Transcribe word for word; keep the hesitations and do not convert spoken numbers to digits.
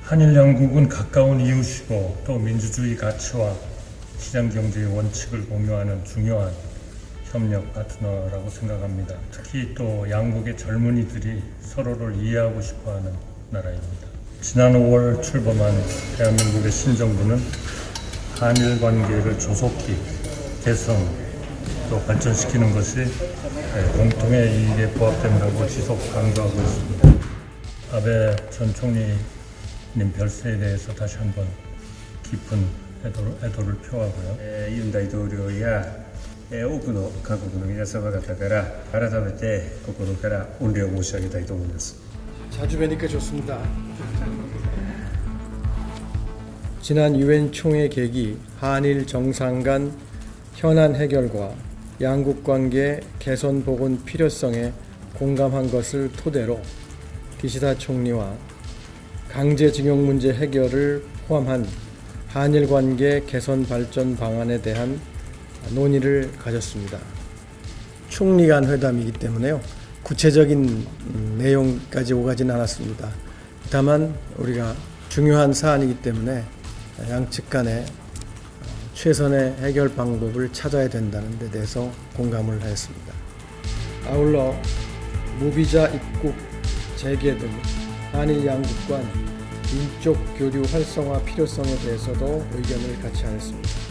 한일 양국은 가까운 이웃이고 또 민주주의 가치와 시장경제의 원칙을 공유하는 중요한 협력 파트너라고 생각합니다. 특히 또 양국의 젊은이들이 서로를 이해하고 싶어하는 나라입니다. 지난 오월 출범한 대한민국의 신정부는 한일 관계를 조속히 개선 또 발전시키는 것이 공통의 이익에 부합된다고 지속 강조하고 있습니다. 아베 전 총리님 별세에 대해서 다시 한번 깊은 애도를, 애도를 표하고요. ユン大統領や多くの韓国の皆様方から改めて心から御礼を申し上げたいと思います。 자주 뵈니까 좋습니다. 지난 유엔 총회 계기 한일 정상 간 현안 해결과 양국 관계 개선 복원 필요성에 공감한 것을 토대로 기시다 총리와 강제징용 문제 해결을 포함한 한일 관계 개선 발전 방안에 대한 논의를 가졌습니다. 총리 간 회담이기 때문에요. 구체적인 내용까지 오가지는 않았습니다. 다만 우리가 중요한 사안이기 때문에 양측 간에 최선의 해결 방법을 찾아야 된다는 데 대해서 공감을 하였습니다. 아울러 무비자 입국 재개 등 한일 양국 간 인적 교류 활성화 필요성에 대해서도 의견을 같이 하였습니다.